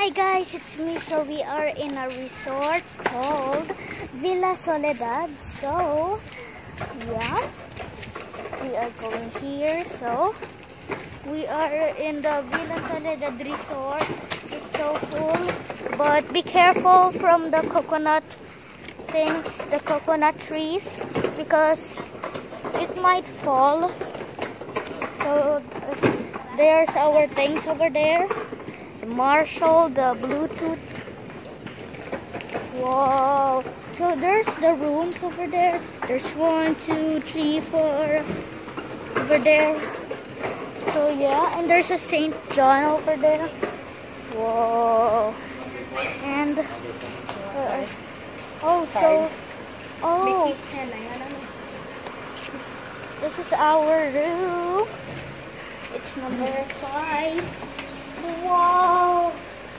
Hi guys, it's me. So we are in a resort called Villa Soledad. So yeah, we are going here. So we are in the Villa Soledad resort. It's so cool, but be careful from the coconut things, the coconut trees, because it might fall. So there's our things over there. Marshall, the Bluetooth. Wow. So there's the rooms over there. There's 1, 2, 3, 4 over there. So yeah, and there's a St. John over there. Whoa. And this is our room. It's number 5. Wow!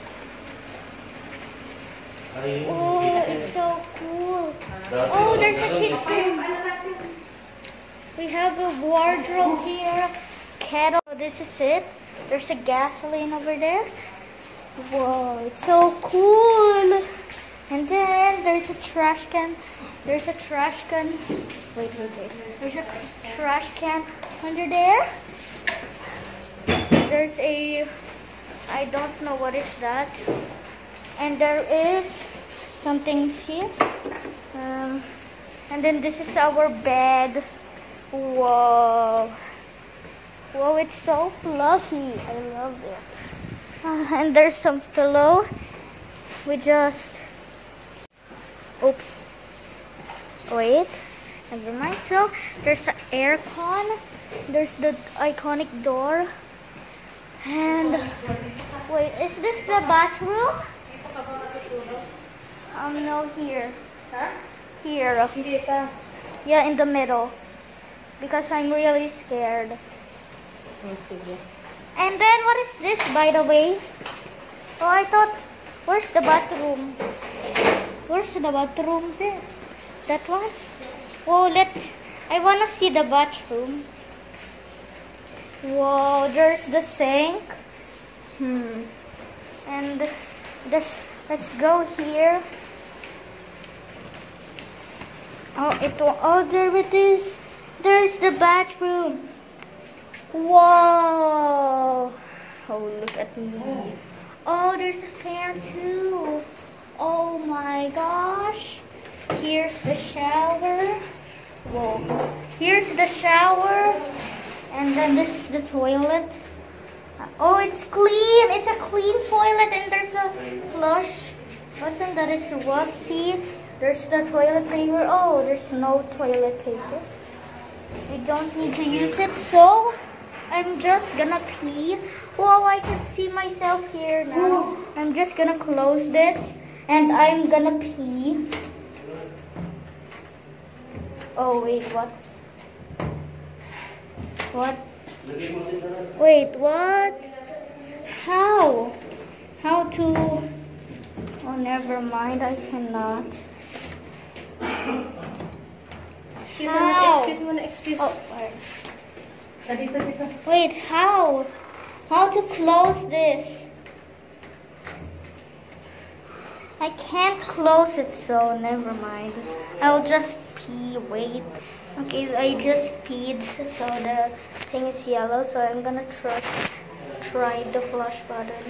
Oh, it's so cool. Oh, there's a kitchen. We have a wardrobe here. Kettle. This is it. There's a gasoline over there. Whoa, it's so cool. And then there's a trash can. There's a trash can. Wait. There's a trash can under there. There's a... I don't know what is that. And there is some things here. And then this is our bed. Whoa. Whoa, it's so fluffy. I love it. And there's some pillow. We just... Oops. Wait. Never mind. So, there's an aircon. There's the iconic door. And wait, is this the bathroom? No, here. Huh? Here. Yeah, in the middle. Because I'm really scared. And then what is this, by the way? Oh, I thought, where's the bathroom? Where's the bathroom there? That one? Oh, I want to see the bathroom. Whoa, there's the sink. And let's go here. Oh, there it is. There's the bathroom. Whoa. Oh, look at me. Oh, there's a fan too. Oh my gosh. Here's the shower. Whoa. Here's the shower. And then this is the toilet. Oh, it's clean. It's a clean toilet. And there's a flush button that is rusty. There's the toilet paper. Oh, there's no toilet paper. We don't need to use it. So, I'm just gonna pee. Whoa, I can see myself here now. I'm just gonna close this. And I'm gonna pee. Oh, wait, what? What? Wait, what? How? How to... Oh, never mind. I cannot. Excuse. Oh, wait, how? How to close this? I can't close it, so never mind. I'll just pee. Wait. Okay, I just peed, so the thing is yellow, so I'm gonna try the flush button.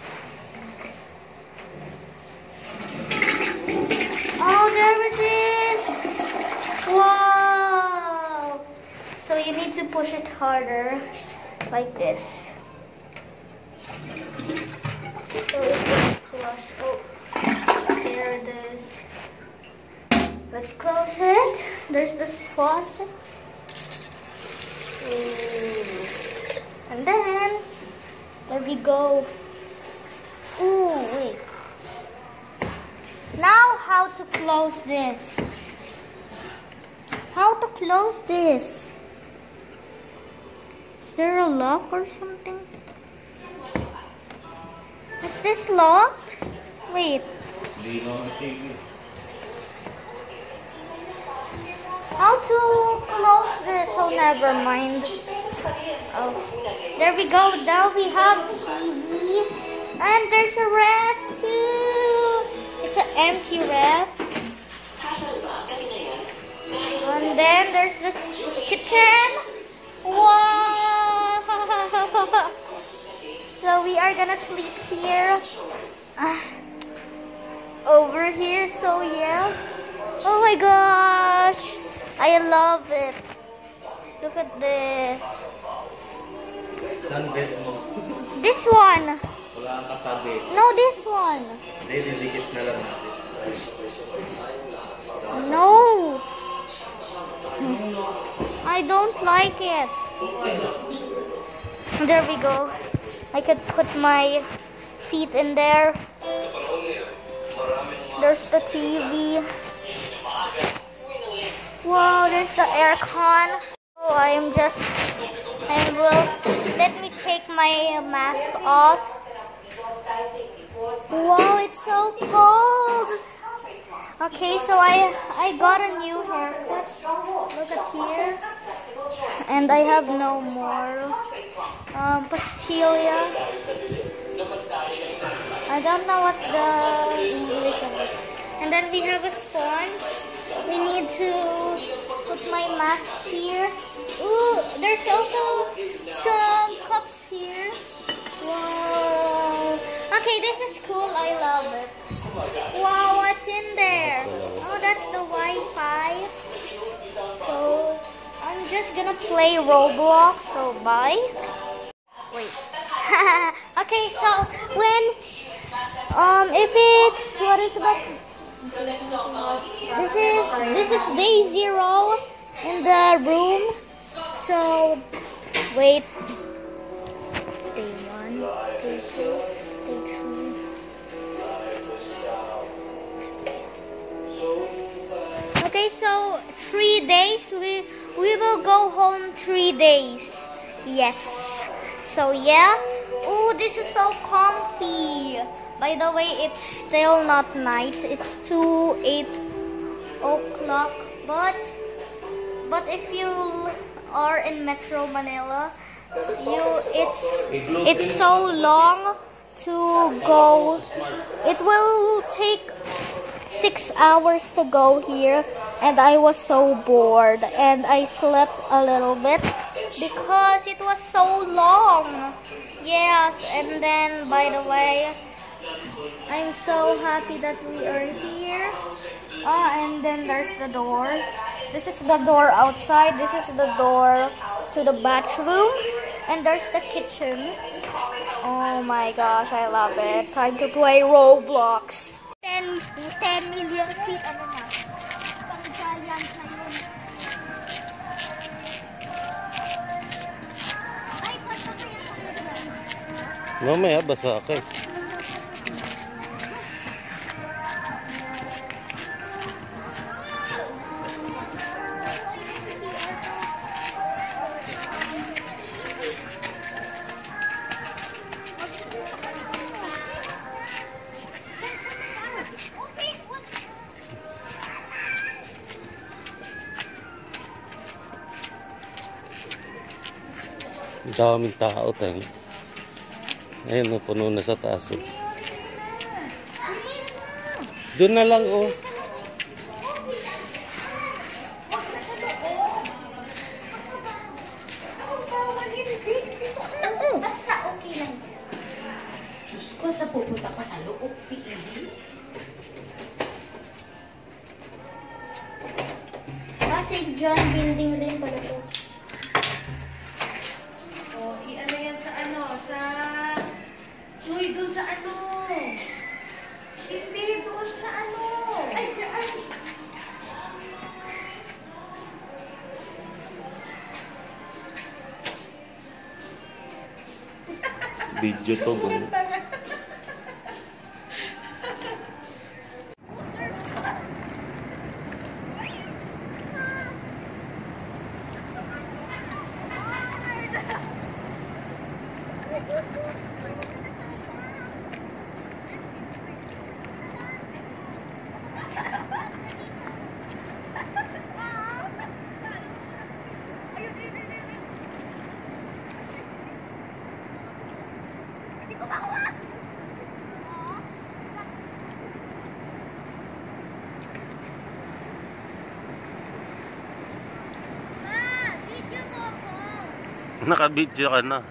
Oh, there it is! Wow! So you need to push it harder, like this. So it will flush. Oh, there it is. Let's close it. There's this faucet. And then, there we go. Ooh, wait. Now, how to close this? How to close this? Is there a lock or something? Is this locked? Wait. How to close this? Oh, never mind. Oh, there we go. Now we have TV. And there's a rat. empty ref. And then there's this kitchen. Wow! So we are gonna sleep here. Over here, so yeah. Oh my gosh! I love it. Look at this. Saan bed mo? This one. Wala ang katabi. No, this one. Hindi, nilikit na lang natin. No. I don't like it. There we go. I could put my feet in there. There's the TV. Wow, there's the aircon. Oh, I will, let me take my mask off. Wow, it's so cold. Okay, so I got a new haircut. Look at here. And I have no more pastilla. I don't know what's the English of it. And then we have a sponge. We need to put my mask here. Ooh, there's also some cups here. Wow. Okay, this is cool. I love it. Wow, what's in there? Oh, that's the Wi-Fi. So, I'm just gonna play Roblox. So, bye. Wait. Okay, so when if it's what is about this is day 0 in the room. So wait, day 1, day 2, day 3. Okay, so 3 days. We will go home 3 days. Yes. So yeah. Oh, this is so comfy. By the way, it's still not night. It's 8 o'clock. But if you are in Metro Manila, it's so long to go. It will take 6 hours to go here, and I was so bored, and I slept a little bit because it was so long. Yes, and then by the way, I'm so happy that we are here. And then there's the doors. This is the door outside. This is the door to the bathroom. And there's the kitchen. Oh my gosh, I love it. Time to play Roblox. 10 million feet. Ano na? Pang-giant na yun. Ay, basta kaya kami. Mamaya, basa ka eh. Daming tao tayo. Ayun, puno na sa taas. Doon na lang, oh. Basta okay lang. Diyos ko, sa pupunta pa sa loob, St. John building din pala to. Oh, ano yan sa ano? Uy, dun sa ano? Hindi, dun sa ano? Ay, dyan. Video to, boy. Hindi ko ba Naka-video ka na.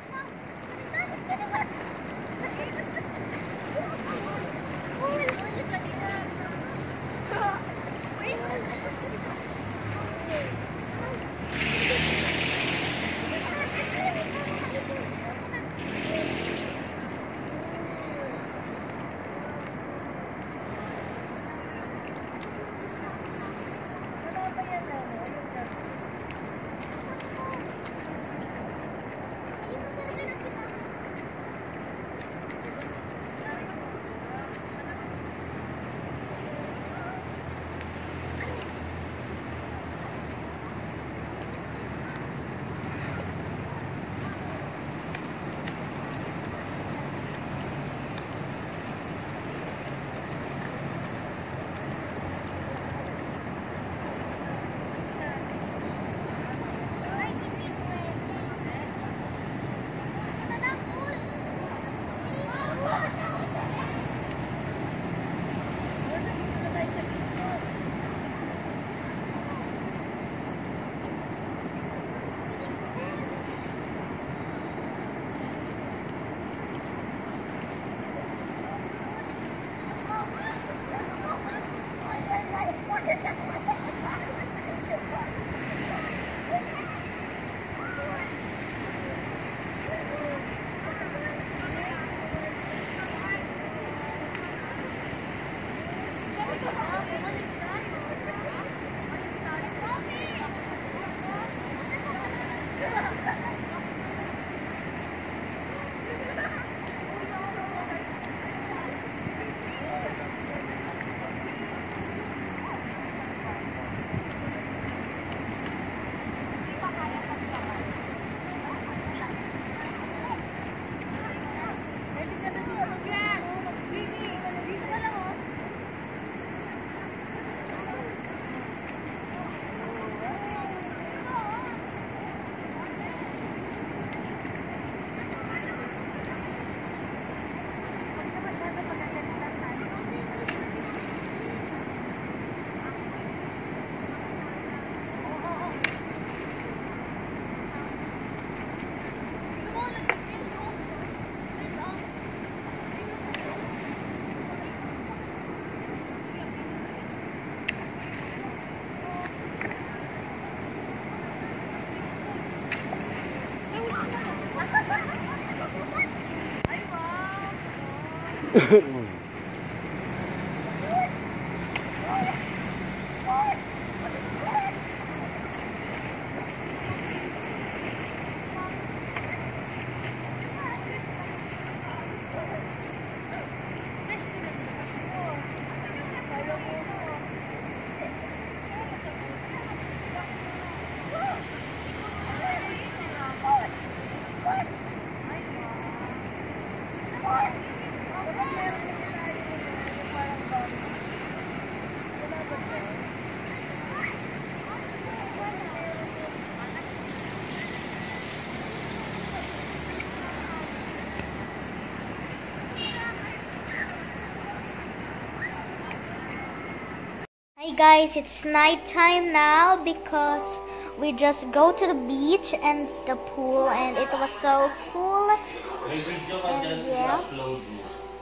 Hi guys, it's nighttime now because we just go to the beach and the pool and it was so cool. May video ka dyan, yeah. upload mo.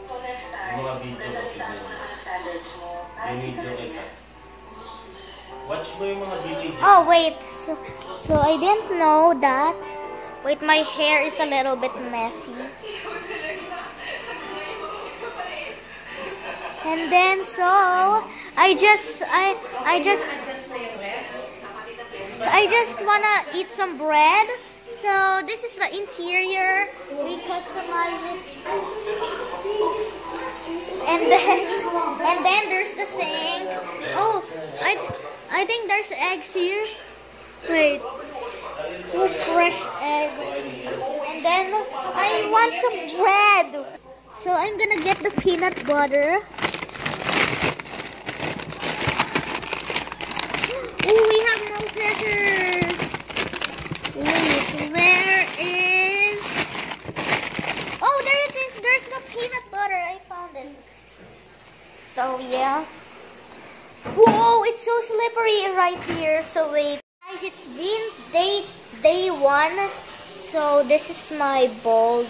Yung mga video ka dyan. Yung video kita. Watch mo yung mga video. Oh wait, so I didn't know that. Wait, my hair is a little bit messy. And then so I just wanna eat some bread. So this is the interior. We customize it. And then there's the sink. Oh, I think there's eggs here. Wait. Oh, fresh egg. And then I want some bread. So I'm gonna get the peanut butter. Oh, we have no scissors. Wait, where is... Oh, there it is. There's the peanut butter. I found it. So, yeah. Whoa, it's so slippery right here. So, wait. Guys, it's been day one. So this is my bald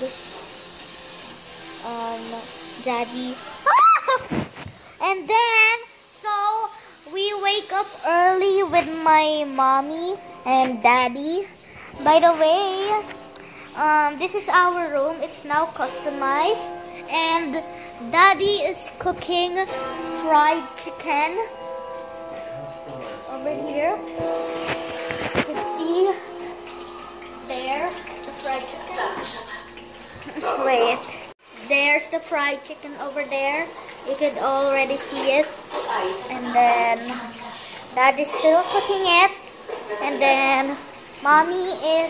daddy. And then so we wake up early with my mommy and daddy. By the way, this is our room. It's now customized, and daddy is cooking fried chicken over here. You can see there the fried chicken. Wait, there's the fried chicken over there. You can already see it. And then daddy's still cooking it. And then mommy is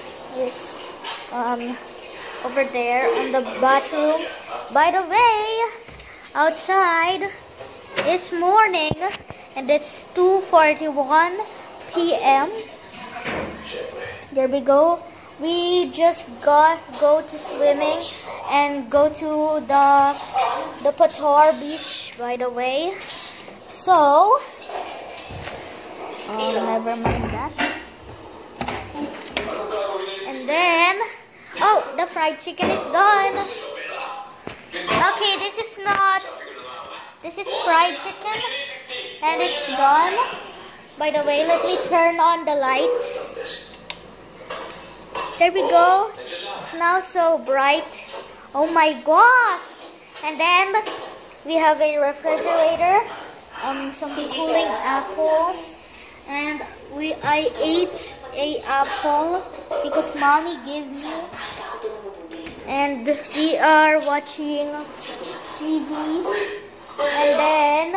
over there in the bathroom. By the way, outside this morning, and it's 2:41 p.m. There we go. We just go to swimming and go to the Patar beach, by the way. So never mind that. And then, oh, the fried chicken is done. Okay, this is fried chicken, and it's done. By the way, let me turn on the lights. There we go. It's now so bright. Oh my gosh. And then we have a refrigerator, some cooling apples, and I ate a apple because mommy gave me. And we are watching TV. And then,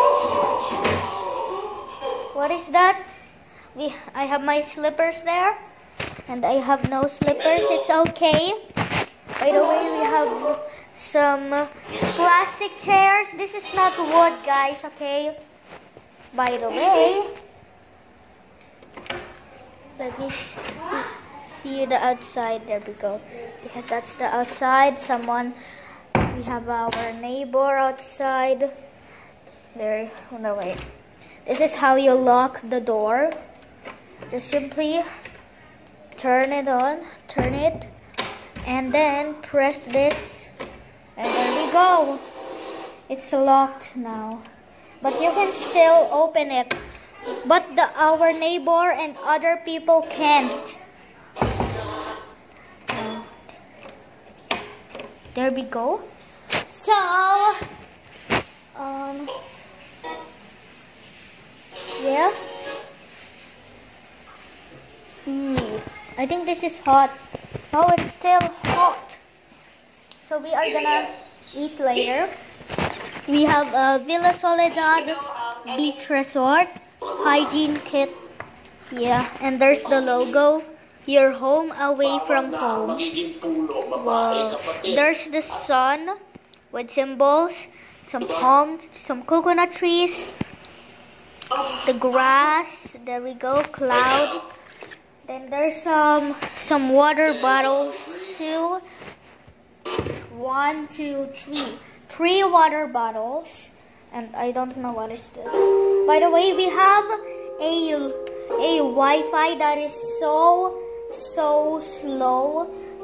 what is that? I have my slippers there, and I have no slippers. It's okay. By the way, we have some plastic chairs. This is not wood, guys, okay? By the way, let me see the outside. There we go. Because that's the outside. We have our neighbor outside. There, no, wait. This is how you lock the door. Just simply turn it on, and then press this, and there we go. It's locked now, but you can still open it. But our neighbor and other people can't. There we go. So, yeah. I think this is hot. Oh, it's still hot. So we are gonna eat later. We have a Villa Soledad Beach Resort hygiene kit. Yeah, and there's the logo. Your home away from home. Wow. There's the sun with symbols, some palms, some coconut trees, the grass. There we go, cloud. Then there's some water bottles too. 1, 2, 3. 3 water bottles. And I don't know what is this. By the way, we have a Wi-Fi that is so slow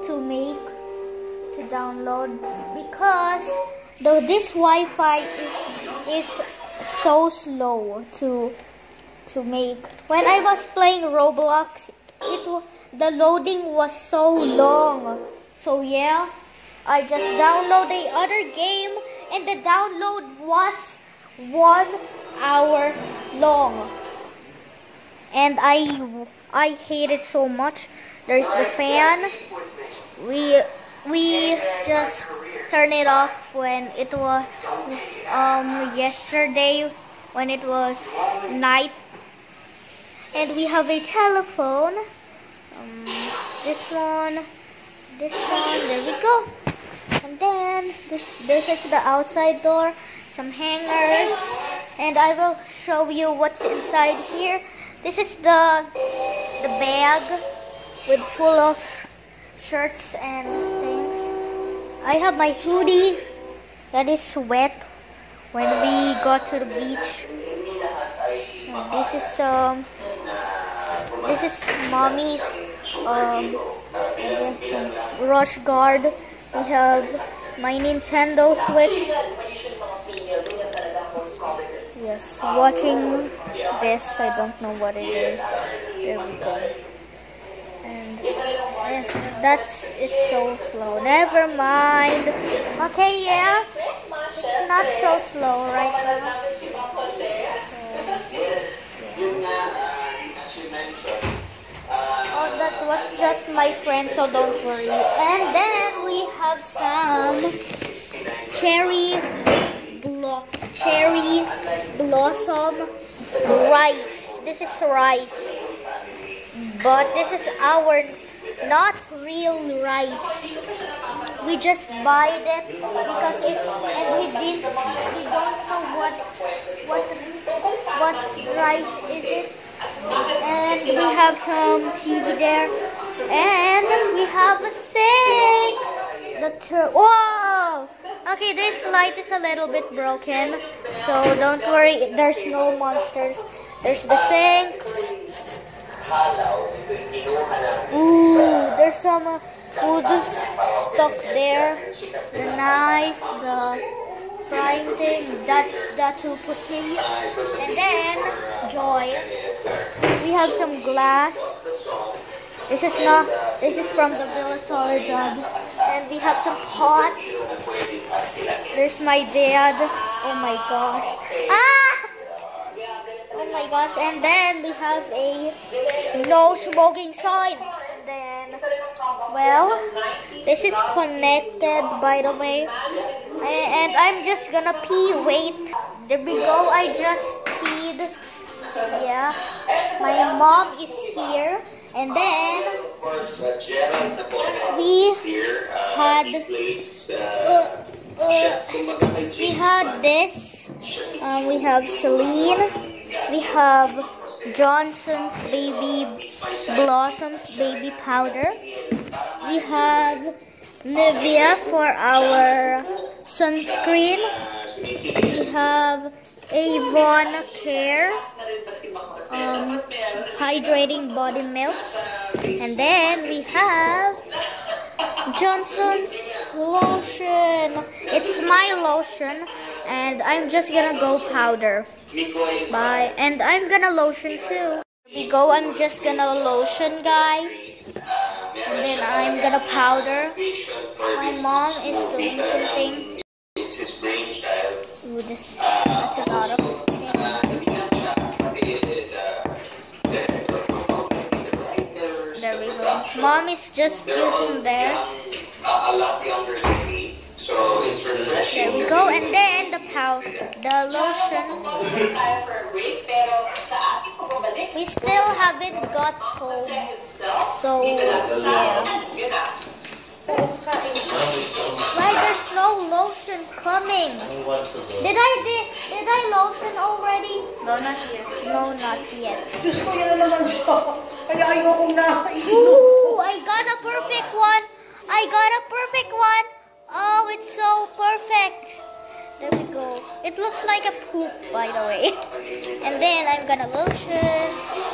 to download, because this Wi-Fi is so slow to make. When I was playing Roblox, the loading was so long. So yeah, I just downloaded the other game, and the download was 1 hour long. And I hate it so much. There's the fan. We just turned it off when it was yesterday when it was night. And we have a telephone. This one. There we go. And then this is the outside door. Some hangers. And I will show you what's inside here. This is the bag with full of shirts and things. I have my hoodie that is wet when we got to the beach. And this is mommy's Rush Guard. We have my Nintendo Switch. Yes, watching this. I don't know what it is. There we go. And it's so slow. Never mind. Okay, yeah. It's not so slow right now. Oh, that was just my friend, so don't worry. And then we have some cherry blossom rice. This is rice, but this is our not real rice. We just buy it because we don't know what rice is it. And we have some TV there, and we have a sink. Whoa! Okay, this light is a little bit broken, so don't worry. There's no monsters. There's the sink. Ooh, there's some food stuck there. The knife, the frying thing, that to put in. And then Joy. We have some glass. This is from the Villa Soledad. And we have some pots. There's my dad. Oh my gosh. Ah! Oh my gosh. And then we have a no smoking sign. And then, well, this is connected, by the way. And I'm just gonna pee. Wait. There we go. I just peed. Yeah. My mom is here. And then we had this. We have Celine. We have Johnson's Baby Blossoms Baby Powder. We have Nivea for our sunscreen. We have Avon Care hydrating body milk. And then we have Johnson's lotion. It's my lotion, and I'm just gonna go powder. Bye. And I'm gonna lotion too. Here we go. I'm just gonna lotion, guys. And then I'm gonna powder. My mom is doing something. Ooh, that's a lot of things. There we go. Mom is just using there. There we go. And then the lotion. We still haven't got home. So yeah. Why there's no lotion coming? Did I lotion already? No, not yet. No, not yet. Diyos ko, yan naman siya. Kaya ayokong na. Ooh, I got a perfect one. I got a perfect one. Oh, it's so perfect. There we go. It looks like a poop, by the way. And then I'm gonna lotion.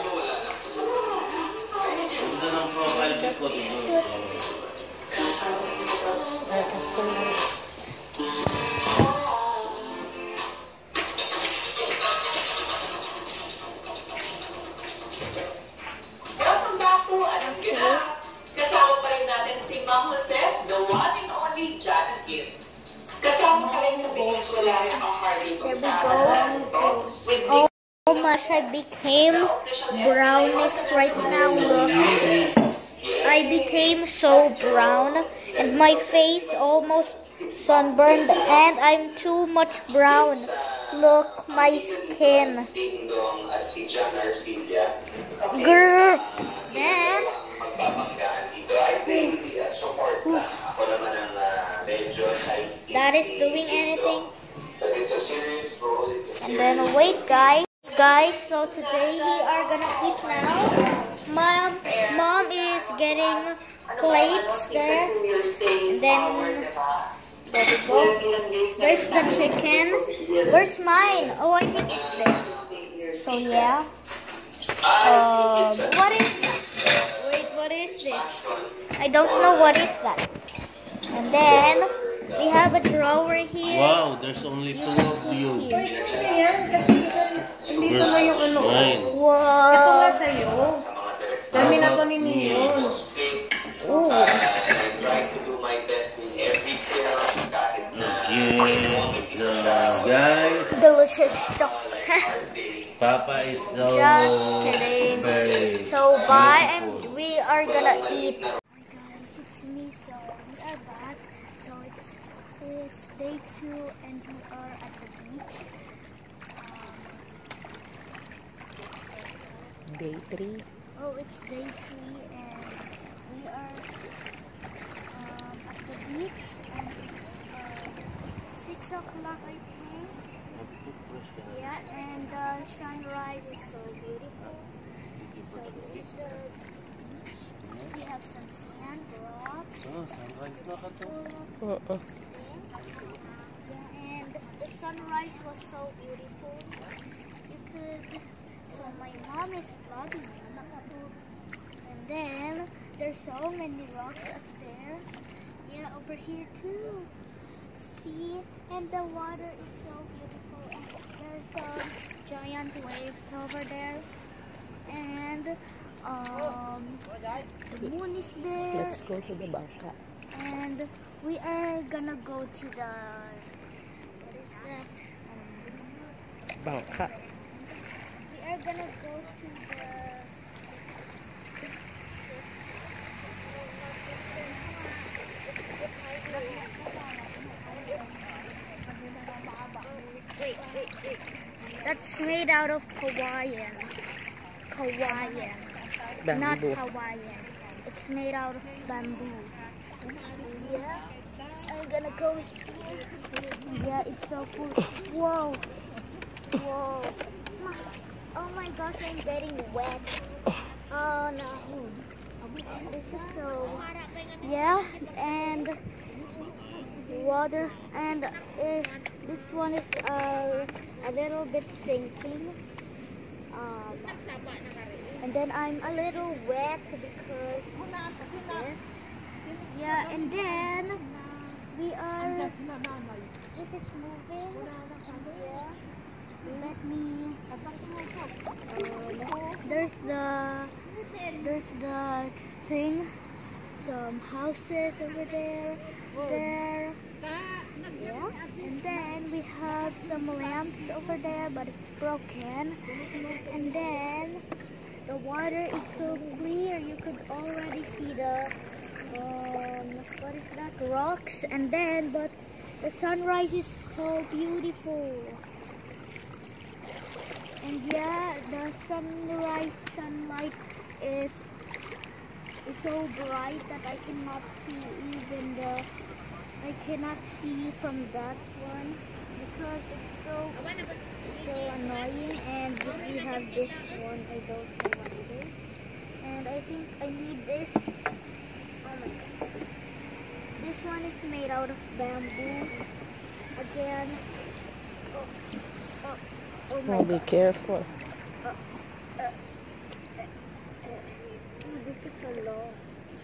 Welcome back po, alam niyo na. Kasama pa rin natin si Ma'am Jose, the one and only Janet Gibbs. Kasama ka rin sa pelikula ng Harley There we go. Oh my gosh, I became brownish right now. Look. I became so brown, and my face almost sunburned, and I'm too much brown. Look, my skin. Grr. Then, that is doing anything. And then wait, guys. So today we are gonna eat now. Mom is getting plates there. And then there we go. There's the chicken. Where's mine? Oh, I think it's there. So yeah. What is that? Wait. what is this? I don't know what is that. And then we have a drawer here. Wow, there's only 2 of you. Pwede na yan kasi dito na yung ano. Mine. Ito Wow. nga sa'yo. Dami na to ni Neon. Ooh. Okay, guys, Delicious stuff. Papa is so Just kidding. very So bye, and beautiful. we are gonna eat. Hi guys, it's me. So we are back. So it's day 2, and we are at the beach. Day 3. Oh, it's day 3, and we are at the beach, and it's 6 o'clock, I think. Yeah, and the sunrise is so beautiful. So this is the beach. We have some sand, rocks, Oh, sunrise na ka to. yeah, and the sunrise was so beautiful. You could. So my mom is vlogging me. And then there's so many rocks up there. Yeah, over here too. See, and the water is so beautiful. And there's some giant waves over there. And the moon is there. Let's go to the bangka. And we are gonna go to the, what is that? Bangka. We are gonna go to the wait. That's made out of Hawaiian. Not Bamboo. Hawaiian. It's made out of bamboo. Yeah. I'm gonna go here. Yeah, it's so cool. Whoa. Whoa. Oh my gosh, I'm getting wet. Oh no. This is so, yeah, and water, and this one is a little bit sinking. And then I'm a little wet because this. Yeah, and then we are, this is moving. Yeah. Let me, there's the thing, some houses over there, yeah, and then we have some lamps over there, but it's broken, and then the water is so clear, you could already see the, what is that, rocks, and then, but the sunrise is so beautiful. And yeah, the sunlight is so bright that I cannot see even I cannot see from that one because it's so annoying. And we have this one, I don't know what it is. And I think I need this. Oh my god. This one is made out of bamboo. Again. Oh my Oh, be careful. This is so long.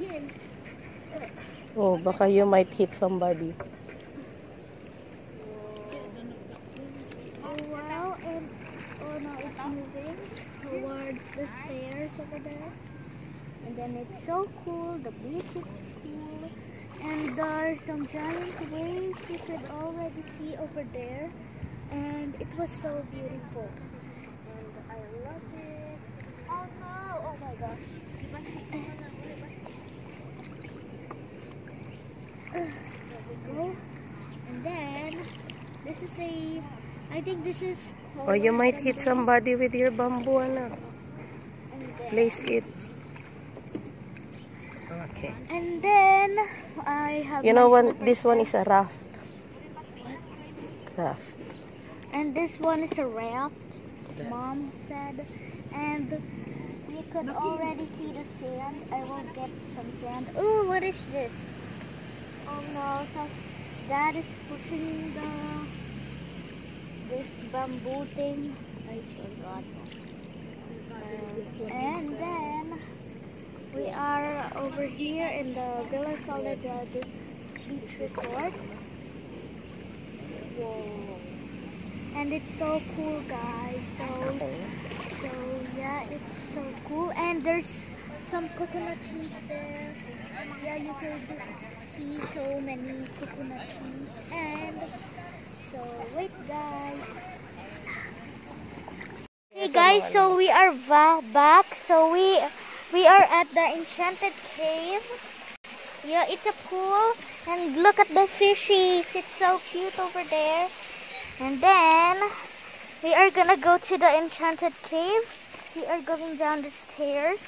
Oh, baka you might hit somebody. Oh wow, and oh no, it's moving towards the stairs over there. And then it's so cool, the beach is cool. And there are some giant waves you could already see over there. And it was so beautiful. And I love it. Oh no, oh my gosh. There we go. And then this is I think this is Or you might hit somebody with your bamboo, anak. And then, Place it. Okay. and then I have You know my what? This one is a raft. Raft. and this one is a raft, Mom said. And you could already see the sand. I will get some sand. Oh, what is this? Oh no, so Dad is pushing this bamboo thing. I forgot. And then We are over here in the Villa Soledad Beach Resort. Whoa. And it's so cool, guys. So yeah, it's so cool. And there's some coconut trees there. Yeah, you could see so many coconut trees. And so wait, guys. Hey guys, so we are back. So we are at the Enchanted Cave. Yeah, it's a pool. And look at the fishies. It's so cute over there. And then we are gonna go to the Enchanted Cave. We are going down the stairs.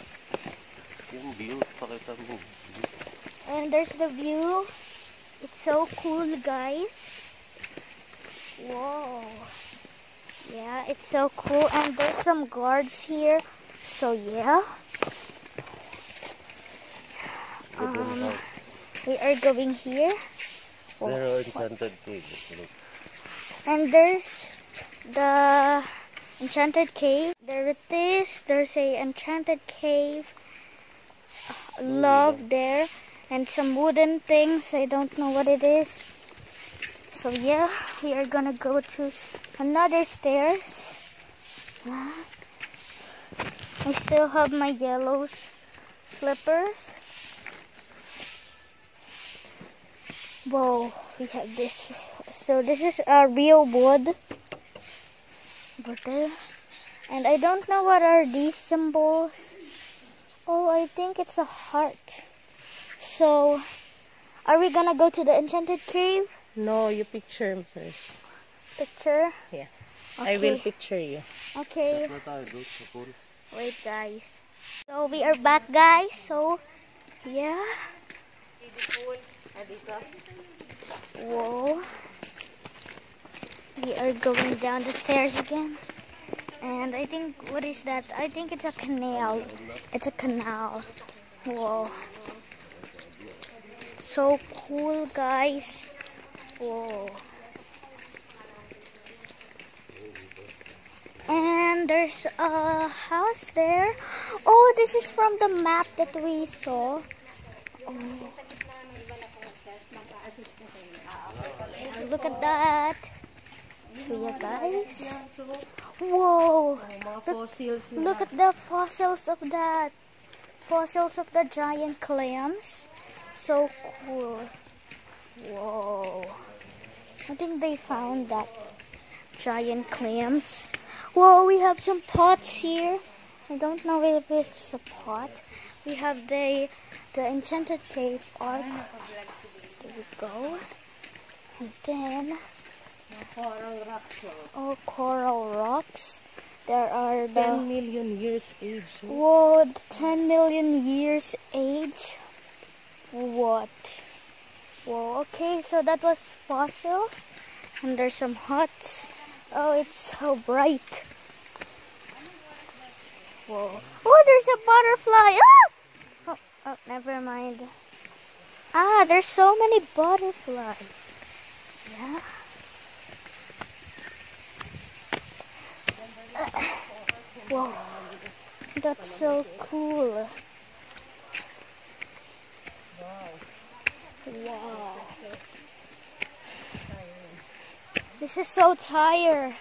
And there's the view. It's so cool, guys. Whoa. Yeah, it's so cool. And there's some guards here. So yeah. We are going here. There are Enchanted Cave. And there's the Enchanted Cave. There it is. There's a Enchanted Cave. Love there. And some wooden things. I don't know what it is. So yeah, we are gonna go to another stairs. I still have my yellow slippers. Whoa, we have this. So this is a real wood. And I don't know what are these symbols. Oh, I think it's a heart. So, are we gonna go to the Enchanted Cave? No, you picture him first. Picture? Yeah. Okay. I will picture you. Okay. Wait, guys. So we are back, guys. So, yeah. Whoa. We are going down the stairs again. And I think, what is that? I think it's a canal. It's a canal. Whoa. So cool, guys. Whoa. And there's a house there. Oh, this is from the map that we saw. Oh. Look at that. So yeah, guys. Whoa. Look at the fossils of that. Fossils of the giant clams. So cool. Whoa. I think they found that giant clams. Whoa, we have some pots here. I don't know if it's a pot. We have the Enchanted Cave Ark. There we go. And then coral rocks. There are the 10 million years age. Whoa, 10 million years age. What? Whoa, okay, so that was fossils. And there's some huts. Oh, it's so bright. Whoa. Oh, there's a butterfly. Ah! Oh, never mind. Ah, there's so many butterflies. Yeah. Whoa. That's so cool. Wow. This is so tiring.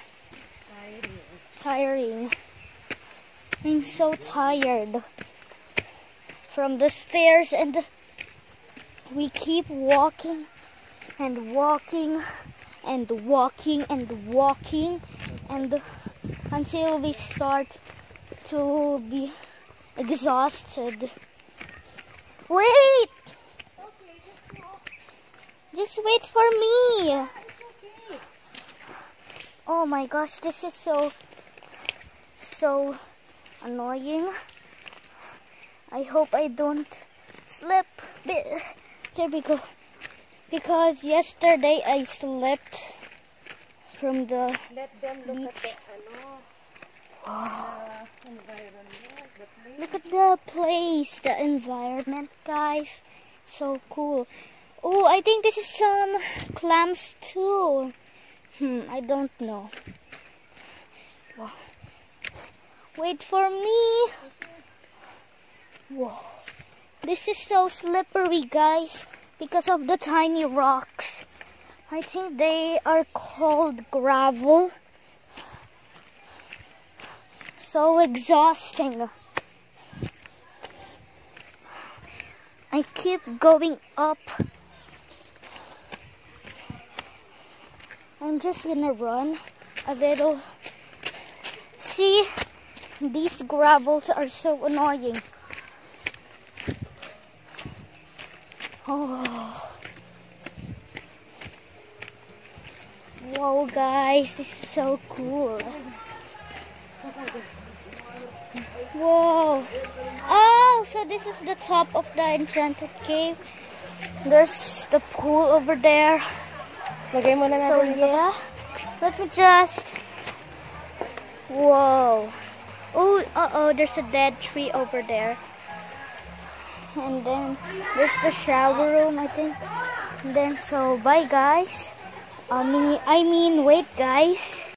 I'm so tired from the stairs, and we keep walking and walking and walking and walking and until we start to be exhausted. Wait! Just wait for me. Oh my gosh, this is so annoying. I hope I don't slip. There we go. Because yesterday I slipped from the beach. Wow. Look at the place, the environment, guys. So cool. Oh, I think this is some clams too. I don't know. Wow. Wait for me. Whoa. This is so slippery, guys, because of the tiny rocks. I think they are called gravel. So exhausting. I keep going up. I'm just gonna run a little. See, these gravels are so annoying. Oh. Whoa, guys, this is so cool. Whoa. Oh, so this is the top of the enchanted cave. There's the pool over there. Lagay mo na So yeah, let me just. Whoa. Oh, there's a dead tree over there. And then there's the shower room, I think. And then so bye, guys. I mean, wait, guys.